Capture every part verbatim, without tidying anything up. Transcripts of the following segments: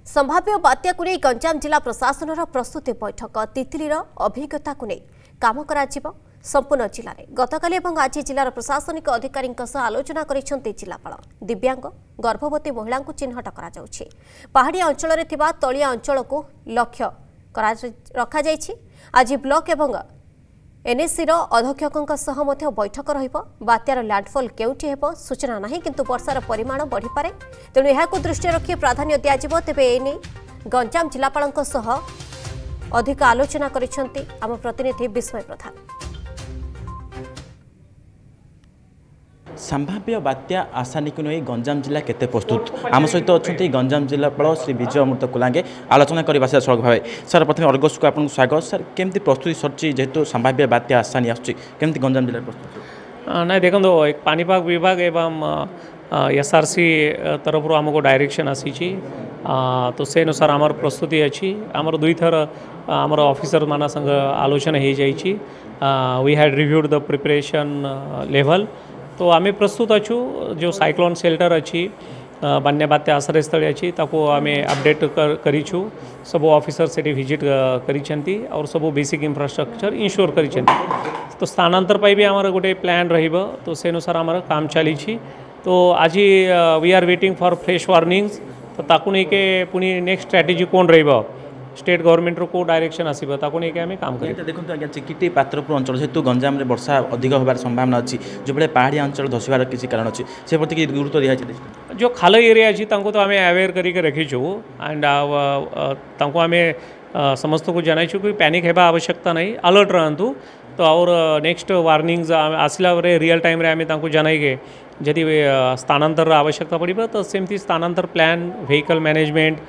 संभाव्य बात्या को नहीं गंजाम जिला प्रशासन प्रस्तुति बैठक तितलीर अभिज्ञता को नहीं काम करा संपूर्ण जिले में गतकाली आज जिलार प्रशासनिक अधिकारी आलोचना करिसेंती जिलापाल दिव्यांग गर्भवती महिला चिन्हट करा पहाड़िया अंचल तलिया अंचल को लक्ष्य रखा आज ब्लॉक एवं एनएससी अध्यक्षक बैठक रत्यार लैंडफॉल केउठी हेब सूचना नहीं किंतु वर्षार परिमाण बढ़ी पारे तेणु यह दृष्टि रखी प्राधान्य दिज्व तेबे एने गंजाम जिलापाल अधिक आलोचना करिसेंती आम प्रतिनिधि विस्मय प्रधान। संभाव्य बात्या आसानी को नहीं गंजाम जिला केते प्रस्तुत आम सहित अच्छा गंजाम जिलापाल श्री विजय अमृत कुलांगे आलोचना करने सड़क भाव सर प्रथम अर्गस को आपको स्वागत सर केमती प्रस्तुति सरची जेहेतु संभाव्य बात्या आसानी आसमी गंजाम जिला प्रस्तुत ना देखो एक पानीपाग विभाग एवं एसआरसी तरफ आमको डायरेक्शन आसी तो से अनुसार आमर प्रस्तुति अच्छी आमर दुई थर आमर ऑफिसर मान संग आलोचना हो जाइए we had reviewed the preparation level तो आम प्रस्तुत अच्छु जो साइक्लोन शेल्टर अच्छी बन्या बात्या आश्रय स्थल अच्छी ताको आम अपडेट कर करिछु सब ऑफिसर से विजिट करिसेंती और सब बेसिक इंफ्रास्ट्रक्चर इंश्योर करिसेंती तो स्थानांतर पाई भी आमर गोटे प्लान रहिबो तो से अनुसार आमर काम चली तो आज we are waiting for fresh warnings तो ताकू नहीं के पुनी नेक्स्ट स्ट्रेटेजी कौन रहिबो स्टेट गवर्नमेंट रो को डायरेक्शन आसीबो ताको नहीं के हमें काम करें देखो आज्ञा चिकिटी पात्रपुर अंचल जेहेतु गंजाम में वर्षा अधिक होबार संभावना अच्छी जो बड़े पहाड़िया अंचल धसबार किसी कारण अच्छी से प्रति गुरुत्व दिया जो खाल एरिया अच्छी तांको तो हमें अवेयर करके रखीचु एंड तांको हमें समस्त को जनाइछु कि पैनिक हेबा आवश्यकता नहीं अलर्ट रहंतु तो और नेक्स्ट वार्निंग्स आसला रियल टाइम रे हमें तांको जनाइगे जदि स्थानांतर आवश्यकता पड़े तो सेमती स्थानांतर प्लान व्हीकल मैनेजमेंट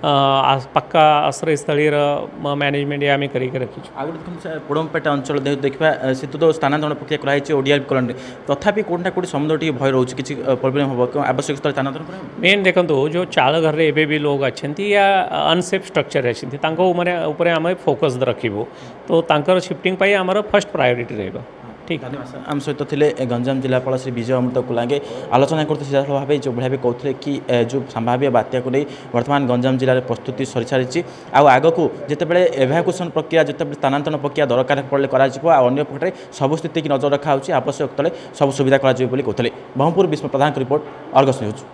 पक्का आश्रय स्थलीय मैनेजमेंट आम करके रखी पोड़मपेटा अंचल देखा से तो स्थानांतरण प्रक्रिया कराई ओडिया कॉलोनी तथापि कोटा कोटी समुद्र टी भय रोच किसी प्रोब्लेम हम आवश्यक स्थल स्थानांतरण मेन देखो जो चाल घर में एबे भी लोग अच्छा या अनसेफ स्ट्रक्चर अच्छा मैंने आम फोकस रखू तो शिफ्टिंग पाई आमर फर्स्ट प्रायोरिटी रहेगा ठीक आम सहित थे गंजाम जिलापाल श्री विजय अमृत कुलांगे आलोचना करते सीधा भाव जो भाई कहते कि जो संभाव्य बात्या को नहीं वर्तमान गंजाम जिले में प्रस्तुति सरी सारी आग को जितेबाला एभाकुएसन प्रक्रिया जिते स्थानांतरण प्रक्रिया दरकार पड़े करपटे सब स्थिति की नजर रखा आवश्यक तले सब सुविधा कहते ब्रह्मपुर विस्मय प्रधान रिपोर्ट अर्गस न्यूज।